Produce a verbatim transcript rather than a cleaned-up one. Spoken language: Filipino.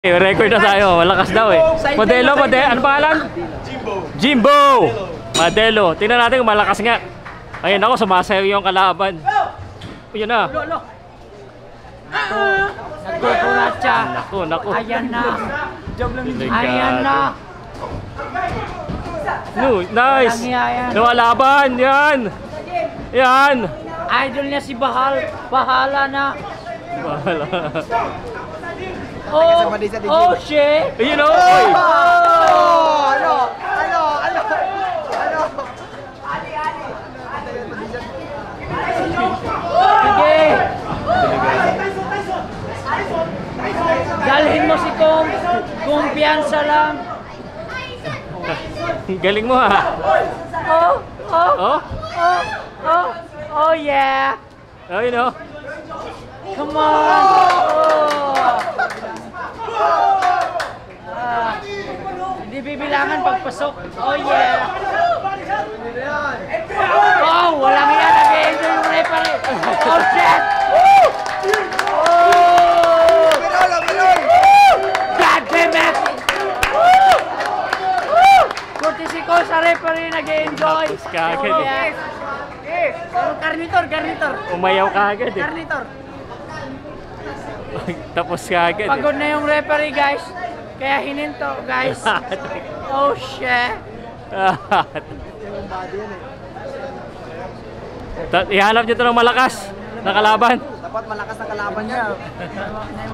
Record na tayo, malakas daw eh. Modelo, modelo, ano pangalan? Jimbo. Jimbo! Modelo, tingnan natin kung malakas nga. Ayun ako, sumasayaw yung kalaban. Ayun na. Nagkukuratsa. Naku, naku. Ayan na. Ayan na. No, nice. Lumalaban, yan. Yan. Idol niya si Bahal. Bahala na. Bahala. Oh, oh shit! You know? Oh! Ano? Ano? Ano? Ano? Sige! Dalhin mo si Kong. Kumpiyansa lang. Galing mo ha. Oh! Oh! Oh? Oh! Oh! Oh yeah! Oh, you know? Come on! Oh! Ah, hindi bibilangan pagpasok. Oh yeah! Oh! Walang yan. Nag-e-enjoy yung referee. Oh shit! Woo! Oh! Meron! Meron! God damn it! Woo! Woo! Kurtisi ko sa referee nag-e-enjoy. Tapos kagad Oh eh. yes! Yes! Garnitor! Garnitor! Umayaw ka agad eh. Garnitor! Tapos ka agad eh. Pagod na yung referee guys. Kaya hininto guys. Oh shit. Ihanap nyo ito ng malakas na kalaban. Dapat malakas na kalaban niya.